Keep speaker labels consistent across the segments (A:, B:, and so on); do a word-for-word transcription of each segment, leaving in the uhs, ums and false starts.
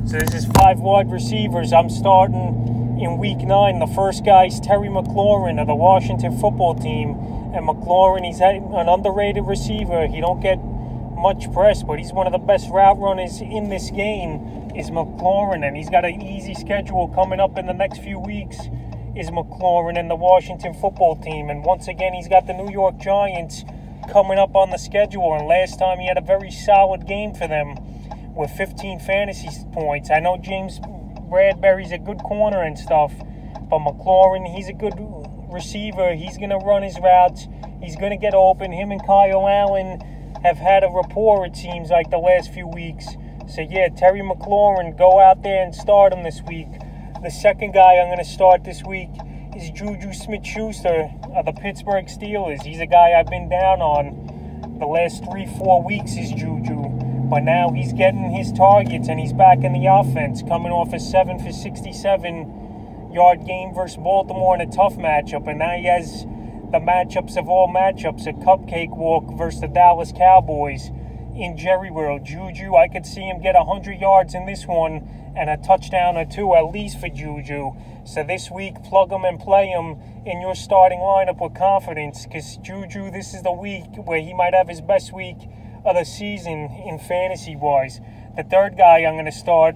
A: So this is five wide receivers. I'm starting in week nine. The first guy is Terry McLaurin of the Washington football team. And McLaurin, he's an underrated receiver. He don't get much press, but he's one of the best route runners in this game is McLaurin. And he's got an easy schedule coming up in the next few weeks is McLaurin and the Washington football team. And once again, he's got the New York Giants coming up on the schedule. And last time he had a very solid game for them with fifteen fantasy points. I know James Bradbury's a good corner and stuff, but McLaurin, he's a good receiver. He's going to run his routes. He's going to get open. Him and Kyle Allen have had a rapport, it seems like, the last few weeks. So, yeah, Terry McLaurin, go out there and start him this week. The second guy I'm going to start this week is Juju Smith-Schuster of the Pittsburgh Steelers. He's a guy I've been down on the last three, four weeks is Juju. But now he's getting his targets and he's back in the offense, coming off a seven for sixty-seven yard game versus Baltimore in a tough matchup. And now he has the matchups of all matchups, a cupcake walk versus the Dallas Cowboys in Jerry World. Juju, I could see him get one hundred yards in this one and a touchdown or two at least for Juju. So this week, plug him and play him in your starting lineup with confidence, because Juju, this is the week where he might have his best week of the season in fantasy-wise. The third guy I'm going to start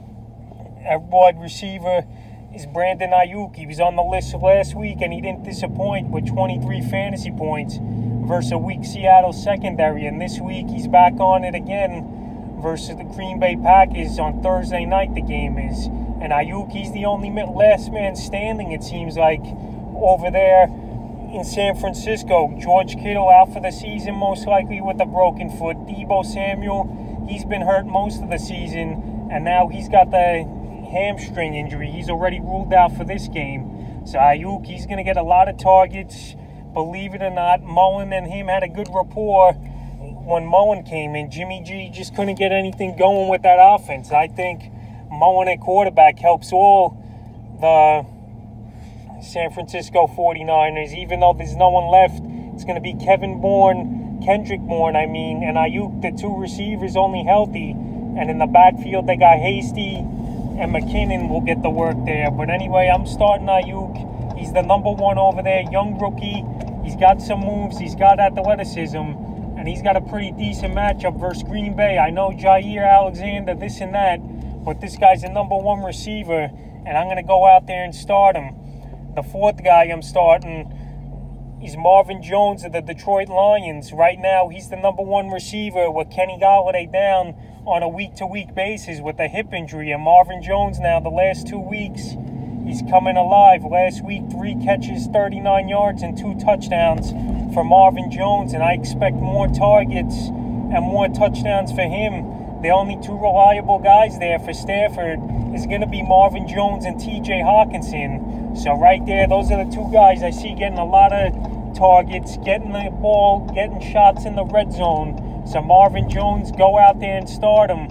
A: at wide receiver is Brandon Aiyuk. He was on the list last week, and he didn't disappoint with twenty-three fantasy points versus a weak Seattle secondary. And this week, he's back on it again versus the Green Bay Packers on Thursday night, the game is. And Aiyuk, he's the only last man standing, it seems like, over there in San Francisco. George Kittle out for the season, most likely with a broken foot. Deebo Samuel, he's been hurt most of the season, and now he's got the hamstring injury. He's already ruled out for this game. So Aiyuk, he's going to get a lot of targets. Believe it or not, Mullen and him had a good rapport when Mullen came in. Jimmy G just couldn't get anything going with that offense. I think Mullen at quarterback helps all the San Francisco forty-niners. Even though there's no one left, it's going to be Kevin Bourne, Kendrick Bourne, I mean, and Aiyuk, the two receivers, only healthy. And in the backfield, they got Hasty and McKinnon will get the work there. But anyway, I'm starting Aiyuk. He's the number one over there, young rookie. He's got some moves. He's got athleticism. And he's got a pretty decent matchup versus Green Bay. I know Jair Alexander, this and that, but this guy's a number one receiver, and I'm going to go out there and start him. The fourth guy I'm starting is Marvin Jones of the Detroit Lions. Right now, he's the number one receiver with Kenny Golladay down on a week-to-week basis with a hip injury. And Marvin Jones now, the last two weeks, he's coming alive. Last week, three catches, thirty-nine yards, and two touchdowns for Marvin Jones. And I expect more targets and more touchdowns for him. The only two reliable guys there for Stafford is going to be Marvin Jones and T J Hawkinson. So right there, those are the two guys I see getting a lot of targets, getting the ball, getting shots in the red zone. So Marvin Jones, go out there and start him.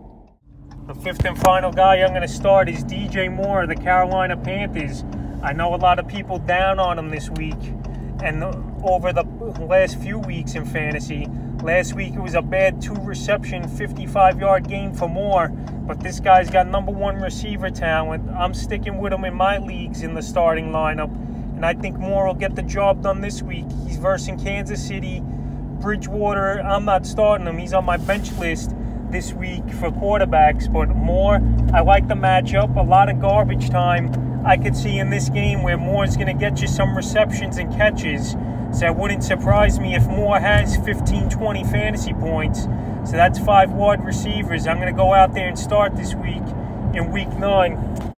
A: The fifth and final guy I'm going to start is D J Moore of the Carolina Panthers. I know a lot of people down on him this week and over the last few weeks in fantasy. Last week it was a bad two-reception, fifty-five yard game for Moore, but this guy's got number one receiver talent. I'm sticking with him in my leagues in the starting lineup, and I think Moore will get the job done this week. He's versing Kansas City. Bridgewater, I'm not starting him. He's on my bench list this week for quarterbacks, but Moore, I like the matchup. A lot of garbage time I could see in this game where Moore's going to get you some receptions and catches. So it wouldn't surprise me if Moore has fifteen, twenty fantasy points. So that's five wide receivers I'm going to go out there and start this week in week nine.